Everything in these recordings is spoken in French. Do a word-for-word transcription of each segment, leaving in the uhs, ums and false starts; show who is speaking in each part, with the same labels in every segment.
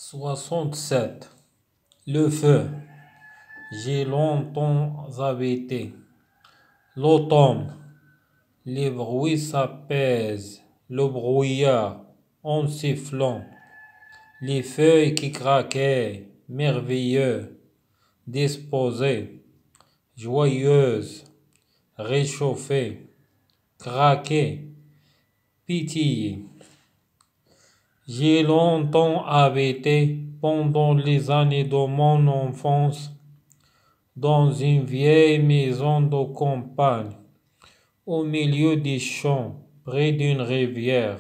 Speaker 1: soixante-sept. Le feu. J'ai longtemps habité. L'automne. Les bruits s'apaisent. Le brouillard en sifflant. Les feuilles qui craquaient, merveilleux, disposées, joyeuses, réchauffées, craquées, pétillées. J'ai longtemps habité pendant les années de mon enfance dans une vieille maison de campagne au milieu des champs près d'une rivière.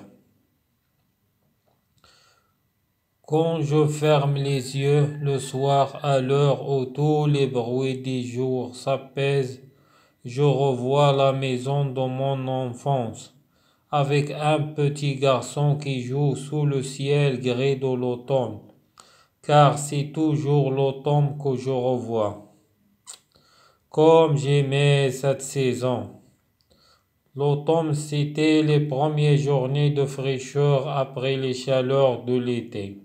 Speaker 1: Quand je ferme les yeux le soir à l'heure où tous les bruits du jour s'apaisent, je revois la maison de mon enfance avec un petit garçon qui joue sous le ciel gris de l'automne, car c'est toujours l'automne que je revois. Comme j'aimais cette saison. L'automne, c'était les premières journées de fraîcheur après les chaleurs de l'été.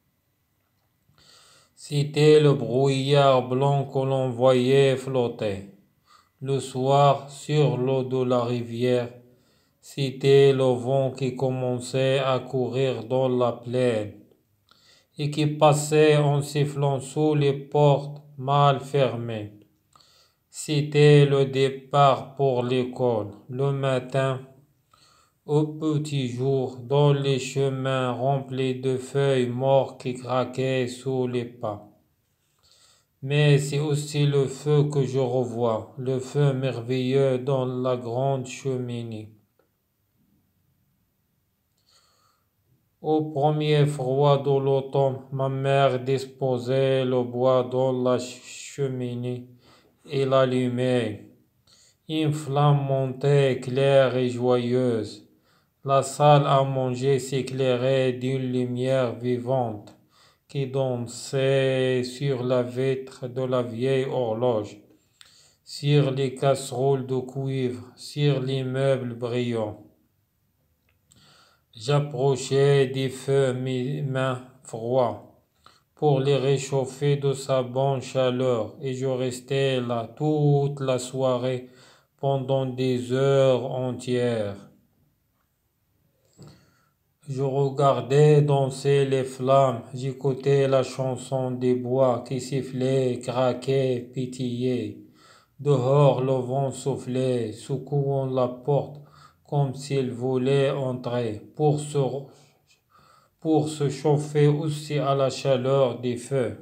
Speaker 1: C'était le brouillard blanc que l'on voyait flotter le soir sur l'eau de la rivière. C'était le vent qui commençait à courir dans la plaine et qui passait en sifflant sous les portes mal fermées. C'était le départ pour l'école, le matin, au petit jour, dans les chemins remplis de feuilles mortes qui craquaient sous les pas. Mais c'est aussi le feu que je revois, le feu merveilleux dans la grande cheminée. Au premier froid de l'automne, ma mère disposait le bois dans la cheminée et l'allumait. Une flamme montait claire et joyeuse. La salle à manger s'éclairait d'une lumière vivante qui dansait sur la vitre de la vieille horloge, sur les casseroles de cuivre, sur les meubles brillants. J'approchais des feux, mes mains froides, pour les réchauffer de sa bonne chaleur, et je restais là toute la soirée pendant des heures entières. Je regardais danser les flammes, j'écoutais la chanson des bois qui sifflaient, craquaient, pétillaient. Dehors, le vent soufflait, secouant la porte comme s'il voulait entrer pour se, pour se chauffer aussi à la chaleur des feux.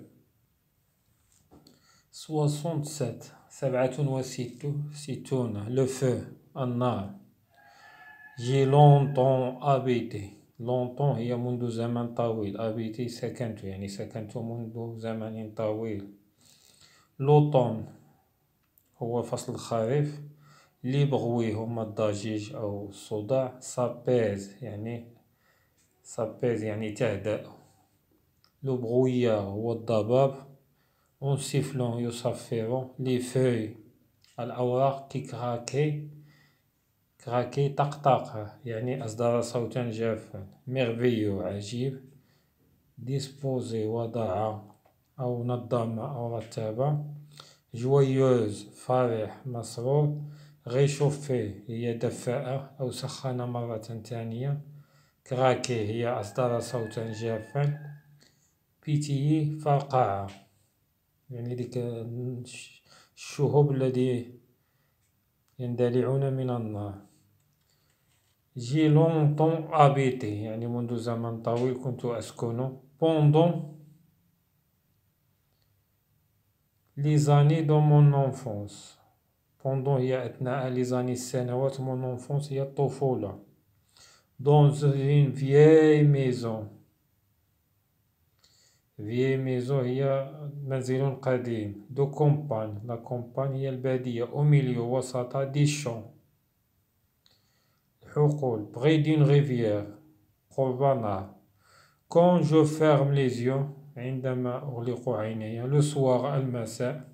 Speaker 1: soixante-sept. سبعة وستون. Le feu, النار. J'ai longtemps habité. longtemps هي منذ زمن طويل. habité سكنت يعني سكنت منذ زمن طويل. l'automne هو فصل الخريف. لي بغوي هما الضجيج أو الصداع. سابيز يعني سابيز يعني تهدأ. لو بغويا هو الضباب. اون سيفلون يصفرون. لي فوي الأوراق كي كراكي كراكي طقطقة يعني أصدر صوتا جافا. ميرفيو عجيب. ديسبوزي وضع أو نظم أو رتب. جويوز فرح مسرور. غيشوفي هي دفأة أو سخن مرة ثانية. كراكي هي أصدر صوتا جافا. بيتيي فرقعة يعني ديك الشهب الذي يندلعون من النار. جي لونطون أبيتي يعني منذ زمن طويل كنت أسكن. بوندون les années de mon enfance. pendant هي أثناء les années السنوات mon enfance هي الطفولة. dans une vieille maison. vieille maison هي منزل قديم. de campagne. la campagne هي البادية. au milieu وسط des champs. الحقول. près d'une rivière. قرب نهر. quand je ferme les yeux عندما أغلق عيني le soir المساء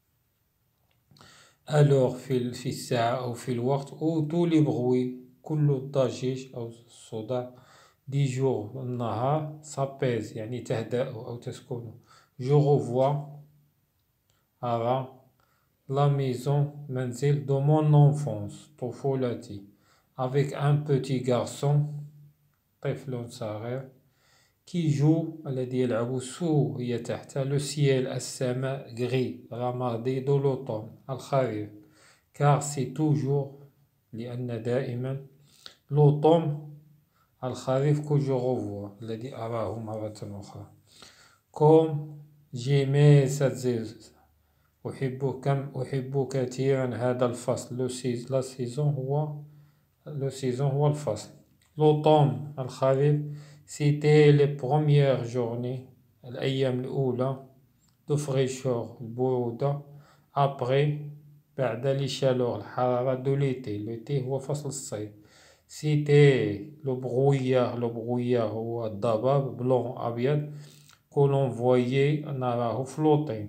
Speaker 1: alors في في الساعة أو في الوقت où tous les bruits كل الضجيج أو الصداع دي جور النهار سابيز يعني تهدأ أو تسكن. جو revois أرى لا ميزون منزل دو مون أنفونس طفولتي avec un petit garçon طفل صغير كي جو الذي يلعب سو هي تحت لو سييل السماء غري رمادي دو لوطوم الخريف كار سي توجور لأن دائما لوطوم الخريف كو جو غوفوا الذي أراه مرة أخرى. كوم جيمي سات زيز أحب كم أحب كثيرا هذا الفصل لو سيز لا سيزون هو لو سيزون هو الفصل. لوطوم الخريف سيتي لي بروميير جورني الأيام الأولى دو فريشور البرودة أبغي بعد لي شالور الحرارة دو ليتي ليتي هو فصل الصيف. سيتي لو بغويا لو بغويا هو الضباب بلون أبيض كولون فوايي نراه فلوطي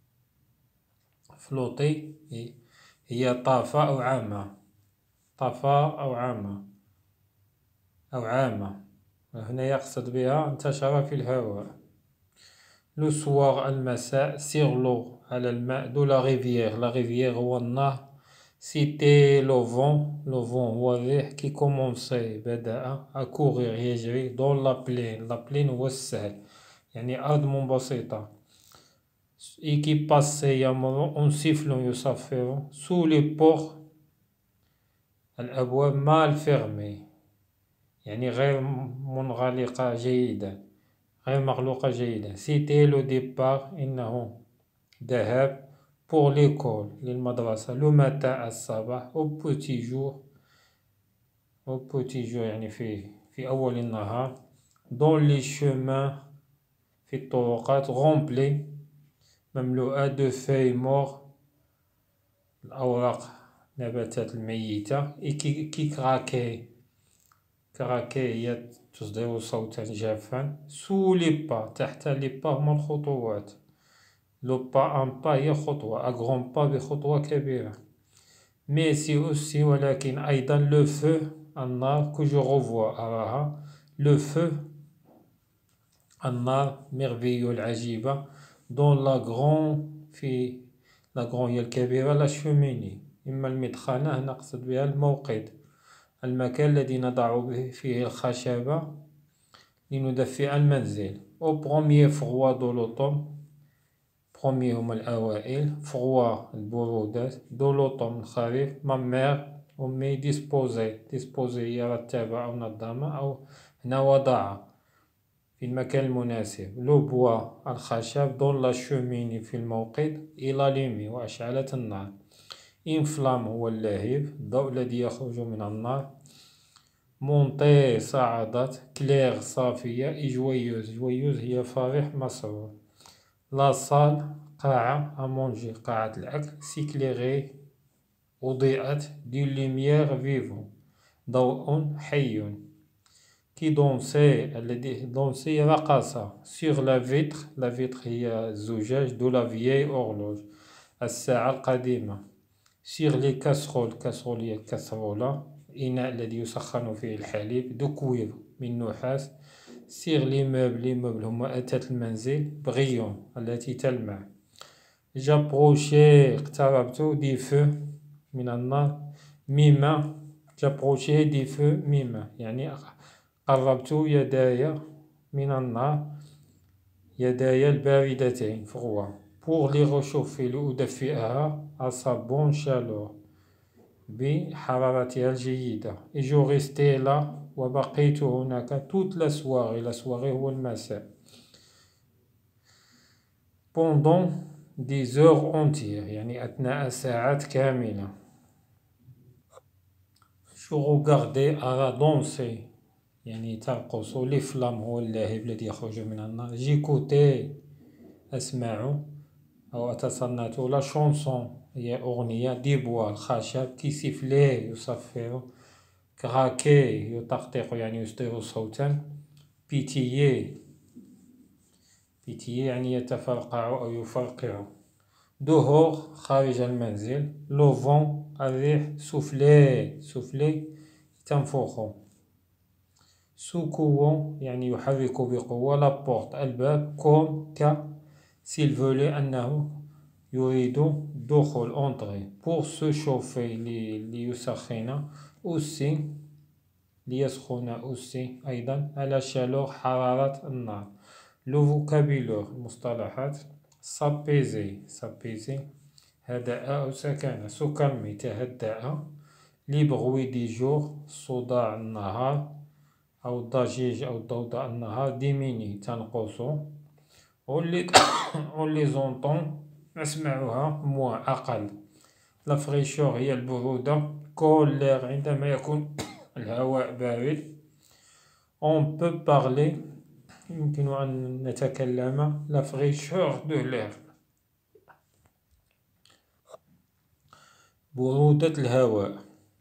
Speaker 1: فلوطي هي طافة أو عامة طافة أو عامة أو عامة هنا يقصد بها انتشر في الهواء. لو سوار المساء سيغ لو على الماء دو لا ريفيير لا ريفيير هو النهر. سيتي لو فون لو فون هو الريح كي كومونسي بدأ أكوغير يجري دون لا بلين لا بلين هو السهل يعني أرض منبسطة. إي كي باسي يمر أون سيفلون يصفر سو لي بور الأبواب مال فيرمي يعني غير منغلقة جيدا غير مغلوقة جيدا. سيتي لو ديبار إنه ذهاب بور ليكول للمدرسة لو ماتان الصباح أو بوتي جور أو بوتي جور يعني في في أول النهار. دون لي شومان في الطرقات غومبلي مملوءة دو في مور الأوراق نباتات الميتة. كي كي كراكي كراكي هي تصدر صوتا جافا. سو لي با تحت لي با هما الخطوات لو با ان با هي خطوة أغرون با بخطوة كبيرة. مي سي أوسي ولكن أيضا لو فو النار كو جو غوفوا أراها لو فو النار ميرفيو العجيبة دون لا غرون في لا غرون هي الكبيرة لا شوميني إما المدخنة نقصد بها الموقد المكان الذي نضع فيه الخشبة لندفئ المنزل. أو بروميير فغوا دو لوطوم بروميي هما الأوائل فغوا البرودات دو لوطوم الخريف ما مير أمي ديسبوزي ديسبوزي هي رتبة أو نظمة أو هنا وضع في المكان المناسب. لو بوا الخشب دون لا شوميني في الموقد إلى ليمي وأشعلت النار. إنفلام هو اللهيب الضوء الذي يخرج من النار. مونطي صعدت كلير صافية إي جويوز جويوز هي فرح مسرور. لا صال قاعة أمونجي قاعة الأكل سيكليغي أضيئت دي لوميير فيفون ضوء حي. كي دونسي الذي دونسي رقص سيغ لا فيتر لا فيتر هي الزجاج دو لا فيي أورلوج الساعة القديمة. سيغ لي كاسرول كاسرول هي الكسرولة إناء الذي يسخن فيه الحليب دو كوير من نحاس. سيغ لي موبل لي موبل هما أثاث المنزل بغيون التي تلمع. جابروشي اقتربت دي فو من النار. ميما جابروشي دي فو ميما يعني قربت يداي من النار يداي الباردتين فغوا. بور لي غشوفي لأدفئها أصابون شالور بحرارتها الجيدة. جو ريستي لا وبقيت هناك توت لا سواغي لا سواغي هو المساء. بوندون دي زور اونتير يعني أثناء ساعات كاملة. جو غوغاردي أرى دونسي يعني ترقص. لي فلام هو اللهيب الذي يخرج من النار. جيكوتي أسمع أو أتصنت. لا شونسون هي أغنية. دي بوا الخشب كي سيفلي يصفر. كراكي يطقطق يعني يصدر صوتا. بيتيي بيتيي يعني يتفرقع أو يفرقع. دهور خارج المنزل. لو فون الريح سوفلي سوفلي تنفخ. سكوا يعني يحرك بقوة la porte الباب comme ك s'il voulait أنه يريد دخول entrer pour se chauffer ليسخن aussi ليسخن aussi أيضا على chaleur حرارة النار. le vocabulaire المصطلحات s'apaiser s'apaiser هدأ أو سكن se calmer تهدأ les bruits du jour صداع النهار أو الضجيج أو ضوضاء النهار diminuer تنقص on les on les entend نسمعها moins أقل. la fraîcheur هي البرودة colère عندما يكون الهواء بارد. on peut parler يمكن أن نتكلم la fraîcheur de l'air برودة الهواء.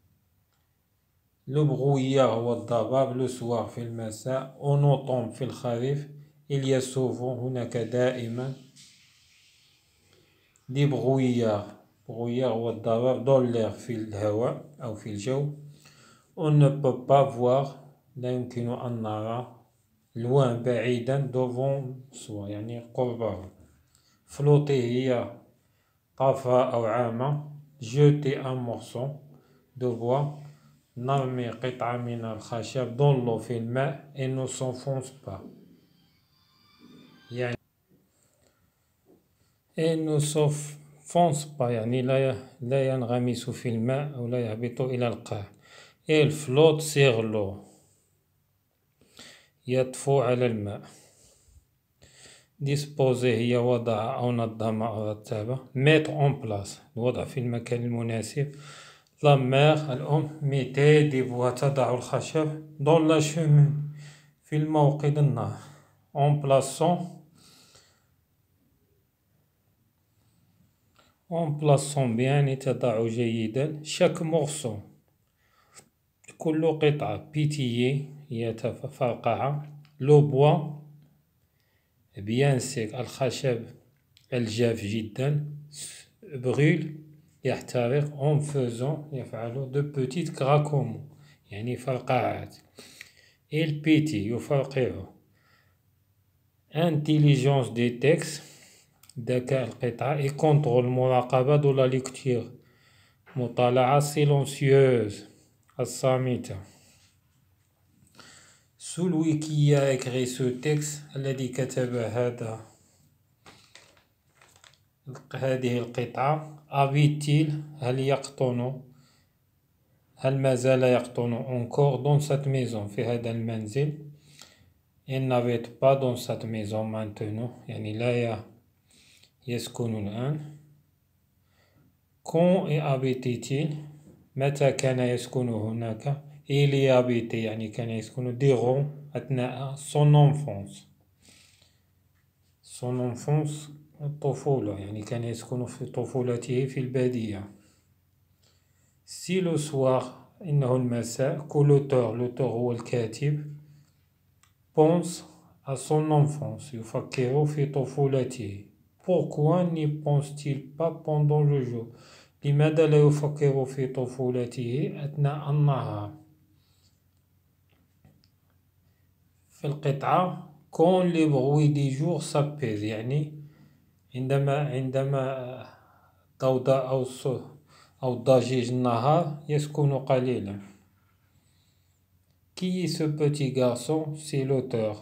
Speaker 1: le brouillard هو الضباب le soir في المساء on automne في الخريف il y a souvent هناك دائما des brouillards brouillard هو الضباب dans l'air في الهواء أو في الجو. on ne peut pas voir لا يمكن أن نرى loin بعيدا devant soi يعني قربه. flotter هي طفى أو عامة jeter un morceau de bois نرمي قطعة من الخشب dans l'eau في الماء et ne s'enfonce pas يعني et ne s'enfonce pas يعني لا لا ينغمس في الماء أو لا يهبط إلى القاع. il flotte sur l'eau يطفو على الماء. disposer هي وضع أو نظم أو رتب mettre en place الوضع في المكان المناسب. la mère الأم mettez des bois تضع الخشب dans la cheminée في الموقد النار. en plaçant en plaçant bien تضع جيدا chaque morceau كل قطعة. pétiller هي تفرقع. le bois bien sec الخشب الجاف جدا brûle يحترق en faisant يفعل de petites craquements يعني فرقعات. il pétille يفرقع. intelligence des textes ذكاء القطعة et contrôle مراقبة de la lecture مطالعة silencieuse الصامتة. celui qui a écrit ce texte الذي كتب هذا هذه القطعة habite-t-il هل يقطن هل ما زال يقطن encore dans cette maison في هذا المنزل. il n'habite pas dans cette maison maintenant يعني لا يسكن الآن. quand y habite-t-il متى كان يسكن هناك. il y habite يعني كان يسكن durant أثناء son enfance son enfance الطفولة يعني كان يسكن في طفولته في البادية. si le soir إنه المساء que l'auteur l'auteur هو الكاتب pense à son enfance يفكر في طفولته. pourquoi n'y pense-t-il pas pendant le jour لماذا لا يفكر في طفولته أثناء النهار. في القطعة quand les bruits du jour s'apaisent يعني عندما عندما ضوضاء أو أو ضجيج النهار يسكن قليلا. qui est ce petit garçon c'est l'auteur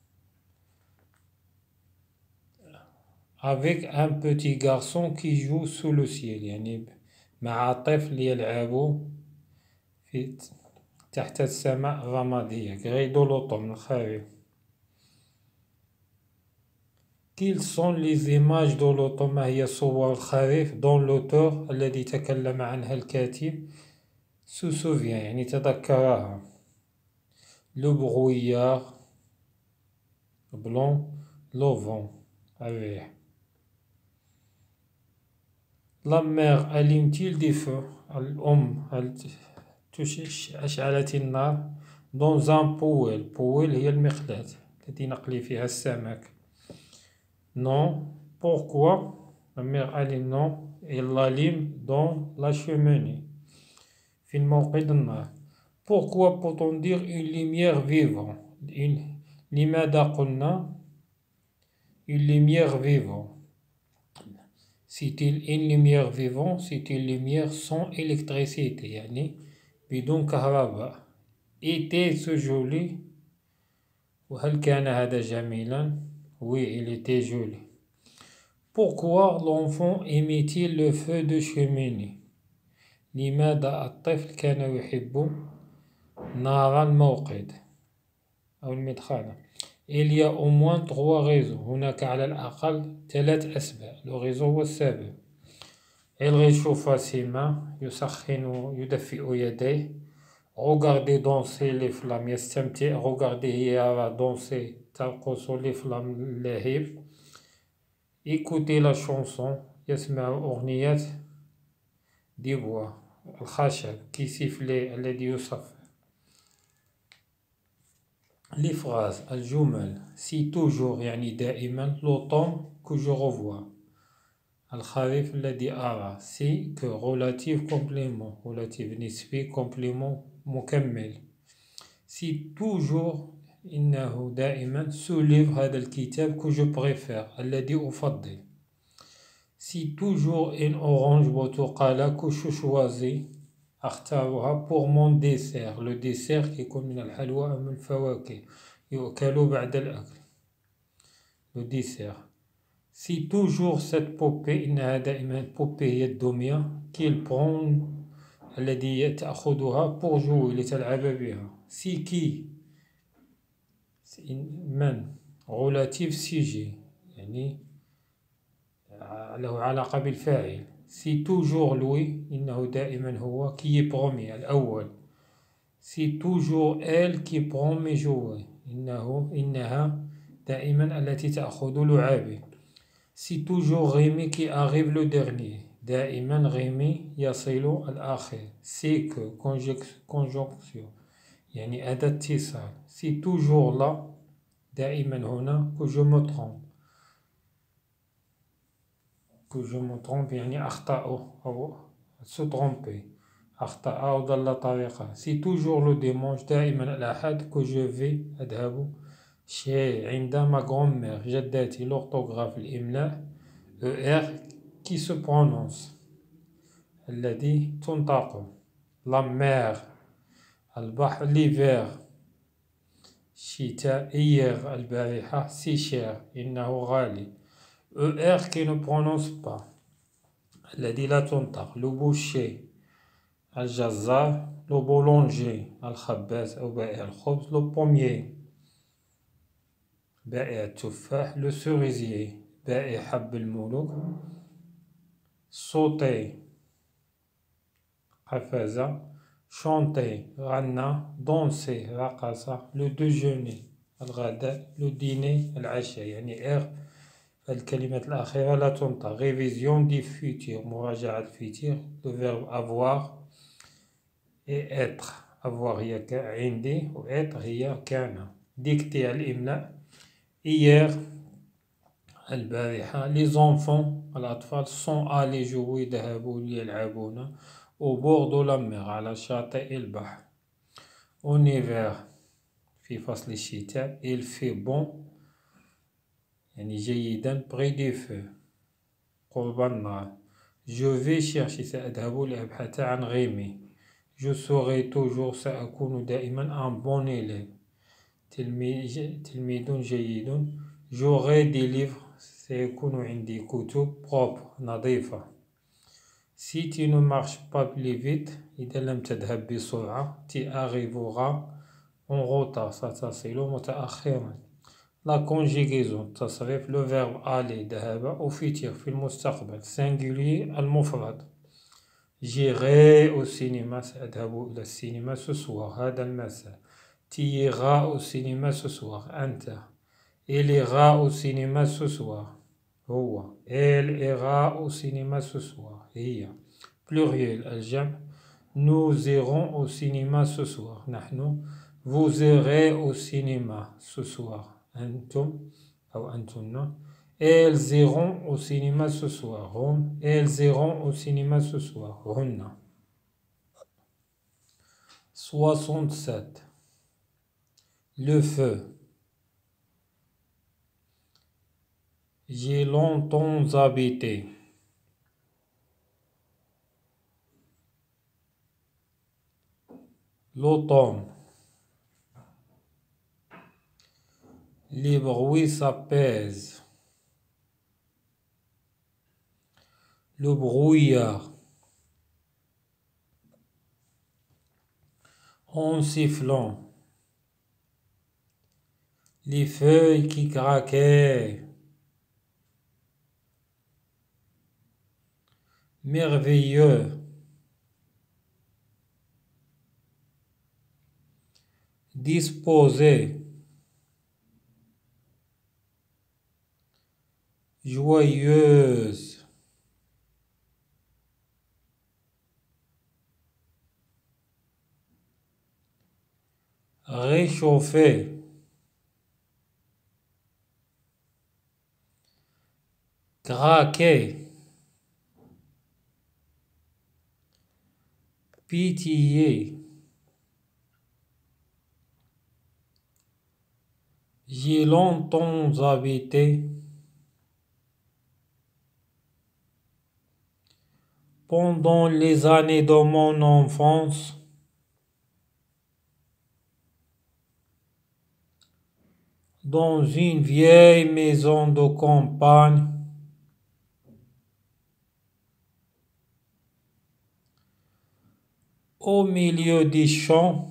Speaker 1: avec un petit garçon qui joue sous le ciel يعني مع طفل يلعب في تحت السماء الرمادية gré de l'automne الخريف. quelles sont les images de l'automne ما هي صور الخريف dont l'auteur الذي تكلم عنها الكاتب se souvient يعني تذكرها. le brouillard blanc le vent الريح. la mère allume-t-il des feux الأم هل أشعلت النار dans un poêle poêle هي المقلاة التي نقلي فيها السمك. non pourquoi la mère allume non elle l'allume dans la cheminée في الموقد النار. Pourquoi peut-on dire une lumière vivante? Une لماذا قلنا une lumière vivante? C'est une lumière vivante, c'est une lumière sans électricité, يعني بدون كهرباء. Était ce joli? وهل كان هذا جميلا؟ Oui, il était joli. Pourquoi l'enfant aimait-il le feu de cheminée? لماذا الطفل كان يحب نار الموقد أو المدخنة؟ Il y a au moins trois raisons. هناك على الأقل ثلاث أسباب. Le raison هو السبب. Il réchauffe ses mains. يسخن يدفئ يديه. Regarder danser les flammes. يستمتع. Regarder يرى danser ترقص les flammes اللهيب. Écouter la chanson. يسمع أغنية des bois. الخشب qui sifflait الذي يصفر. Les phrases الجمل si toujours يعني دائما l'automne que je revois الخريف الذي أرى si que relative complément relative نسبي complément مكمل si toujours إنه دائما ce livre هذا الكتاب que je préfère الذي أفضل si toujours une orange برتقالة que je choisis أختارها pour mon dessert le dessert يكون من الحلوى أو من الفواكه يؤكل بعد الأكل le dessert si toujours cette poupée إنها دائما poupée هي الدمية qu'il prend الذي تأخذها pour jouer لتلعب بها si qui من relative sujet يعني له علاقة بالفاعل si toujours lui إنه دائما هو qui est premier الأول si toujours elle qui prend mes jouets إنه إنها دائما التي تأخذ لعابي si toujours Rémi qui arrive le dernier دائما Rémi يصل الآخر c'est que conjonction يعني أداة اتصال si toujours là دائما هنا que je me trompe que je me trompe يعني أخطأ أو se tromper أخطأ أو ضل طريقه si toujours le dimanche دائما الأحد que je vais أذهب chez عند ma grand-mère جدتي l'orthographe الإملاء er qui se prononce الذي تنطق la mer البحر l'hiver الشتاء hier البارحة si cher إنه غالي er qui ne prononce pas الذي لا تنطق le boucher الجزار le boulanger الخباز أو بائع الخبز le pommier بائع التفاح le cerisier بائع حب الملوك sauter قفز chanter غنى danser رقص le déjeuner الغداء le dîner العشاء يعني er الكلمة الأخيرة لا تنطق révision du futur مراجعة الفيتير le verbe avoir et être avoir هي عندي و être هي كان dicter الإملاء hier البارحة les enfants الأطفال sont allés jouer ذهبوا ليلعبون au bord de la mer على شاطئ البحر en hiver في فصل الشتاء il fait bon يعني جيدا près du feu قرب النار je vais chercher سأذهب لأبحث عن غيمي je serai toujours سأكون دائما un bon élève تلميذ تلميذ جيد j'aurai des livres سيكون عندي كتب propre نظيفة si tu ne marches pas plus vite إذا لم تذهب بسرعة tu arriveras en retard ستصل متأخرا la conjugaison التصريف le verbe aller ذهب au futur في المستقبل singulier المفرد j'irai au cinéma سأذهب إلى السينما ce soir هذا المساء tu iras au cinéma ce soir أنت il ira au cinéma ce soir هو elle ira au cinéma ce soir هي pluriel الجمع nous irons au cinéma ce soir نحن vous irez au cinéma ce soir أنتم أو أنتن elles iront au cinéma ce soir هم elles iront au cinéma ce soir هن soixante-sept. Le feu. J'ai longtemps habité. L'automne. Les bruits s'apaisent. Le brouillard. En sifflant. Les feuilles qui craquaient. Merveilleux. Disposé. Joyeuse. Réchauffé. Craquer. Pitié. J'ai longtemps habité. Pendant les années de mon enfance, dans une vieille maison de campagne, au milieu des champs,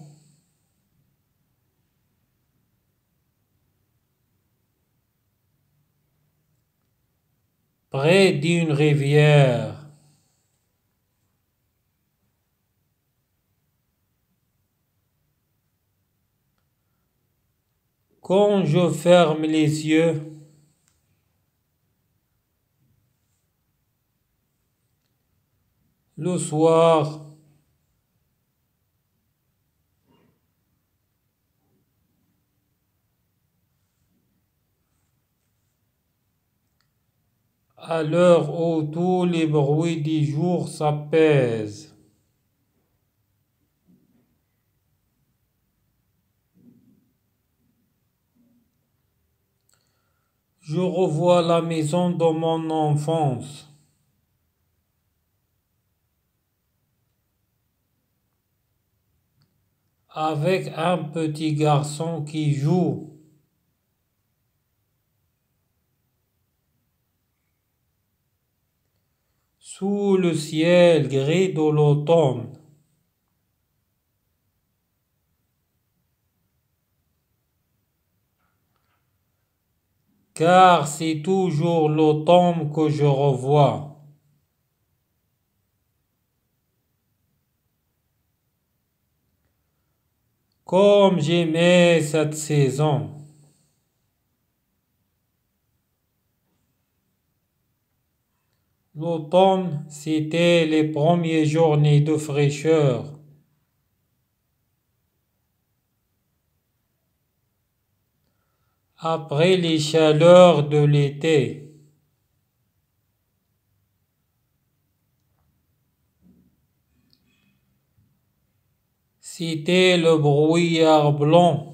Speaker 1: près d'une rivière. Quand je ferme les yeux, le soir, à l'heure où tous les bruits du jour s'apaisent, je revois la maison de mon enfance. Avec un petit garçon qui joue. Sous le ciel gris de l'automne. Car c'est toujours l'automne que je revois. Comme j'aimais cette saison. L'automne, c'était les premières journées de fraîcheur. Après les chaleurs de l'été. C'était le brouillard blanc.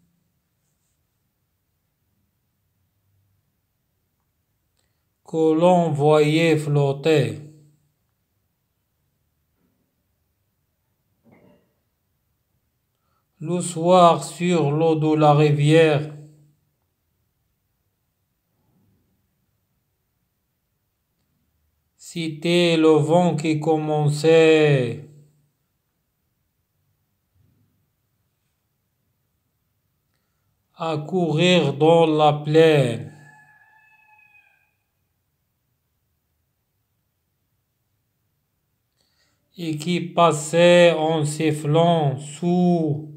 Speaker 1: Que l'on voyait flotter. Le soir sur l'eau de la rivière. C'était le vent qui commençait à courir dans la plaine. Et qui passait en sifflant sous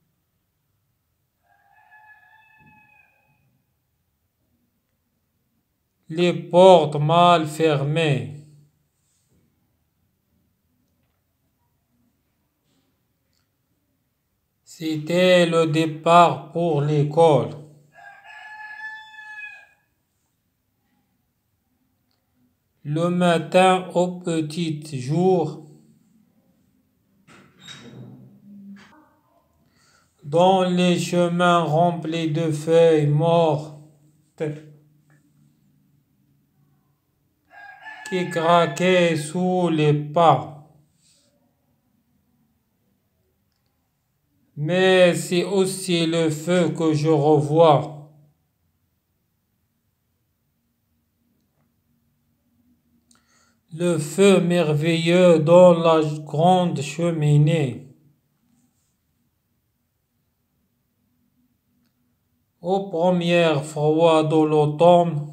Speaker 1: les portes mal fermées. C'était le départ pour l'école. Le matin au petit jour, dans les chemins remplis de feuilles mortes qui craquaient sous les pas. Mais c'est aussi le feu que je revois. Le feu merveilleux dans la grande cheminée. Aux premières froids de l'automne,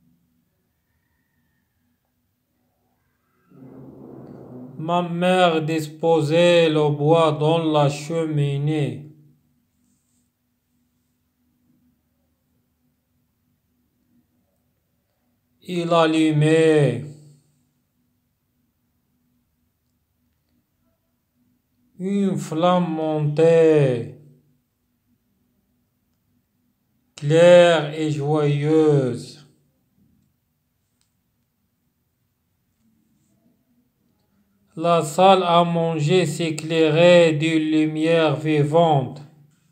Speaker 1: ma mère disposait le bois dans la cheminée. Il allumait une flamme montait, claire et joyeuse. La salle à manger s'éclairait d'une lumière vivante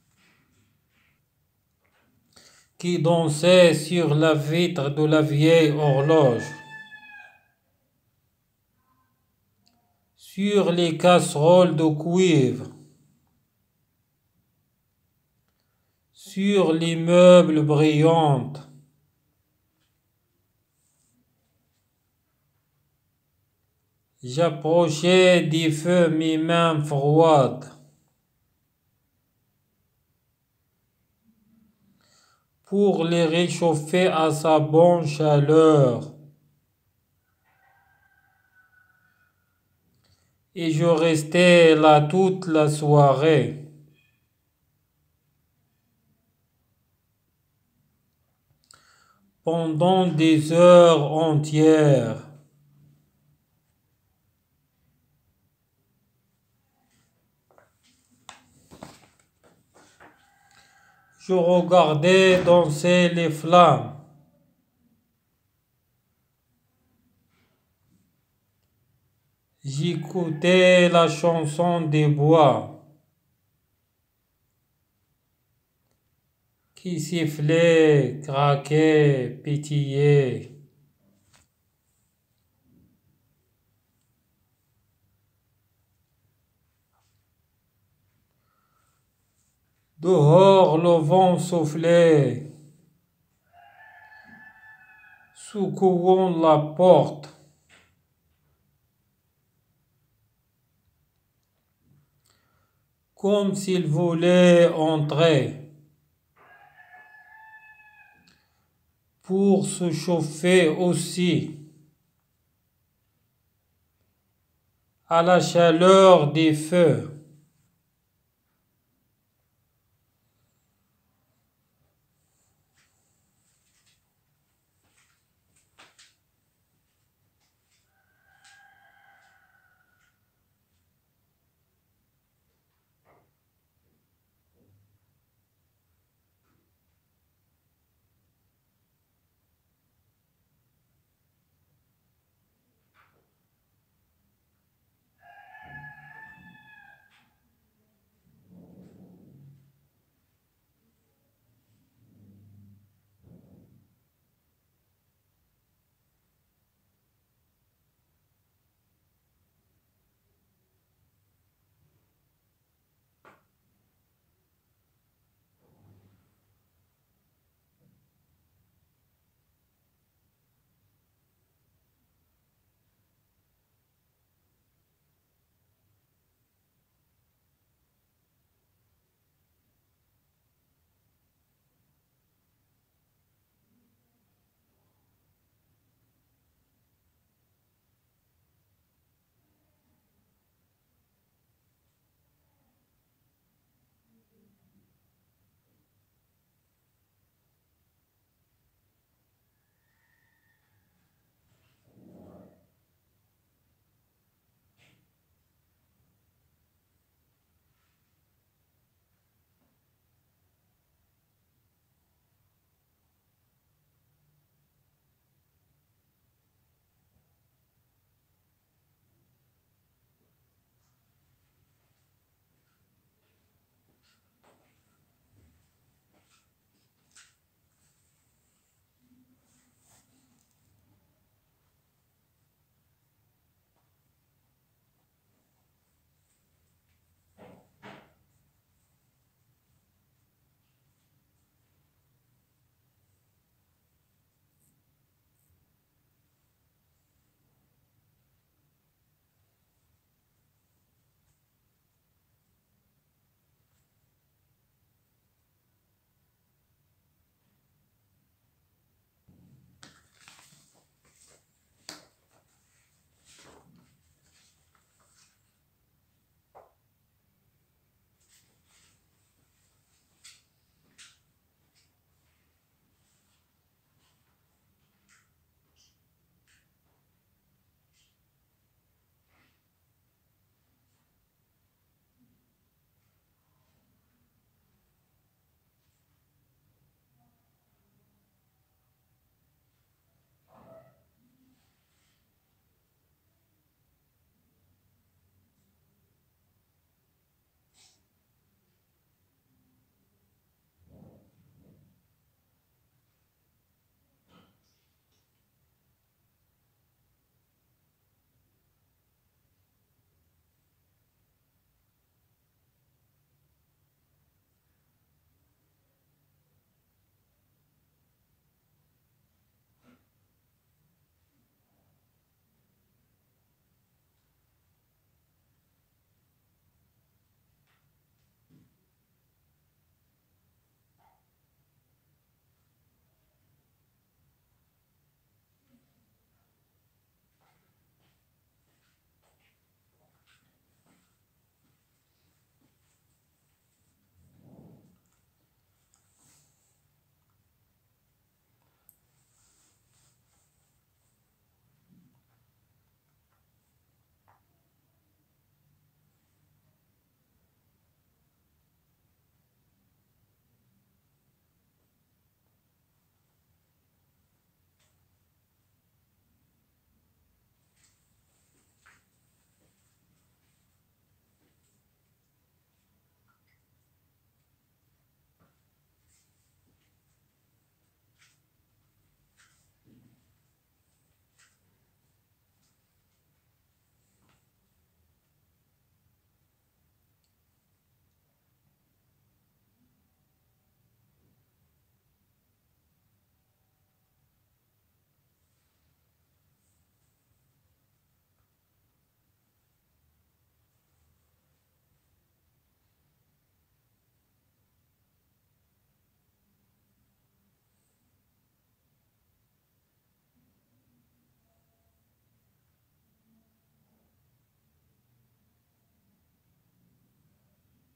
Speaker 1: qui dansait sur la vitre de la vieille horloge, sur les casseroles de cuivre, sur les meubles brillants. J'approchais du feu mes mains froides pour les réchauffer à sa bonne chaleur. Et je restais là toute la soirée. Pendant des heures entières. Je regardais danser les flammes. J'écoutais la chanson des bois qui sifflait, craquait, pétillait. Dehors, le vent soufflait, secouant la porte. Comme s'il voulait entrer pour se chauffer aussi à la chaleur des feux.